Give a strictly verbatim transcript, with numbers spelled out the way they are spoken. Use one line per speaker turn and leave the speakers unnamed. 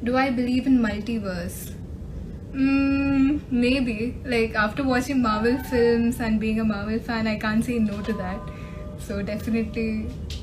Do I believe in multiverse? Mm, maybe. Like, after watching Marvel films and being a Marvel fan, I can't say no to that. So definitely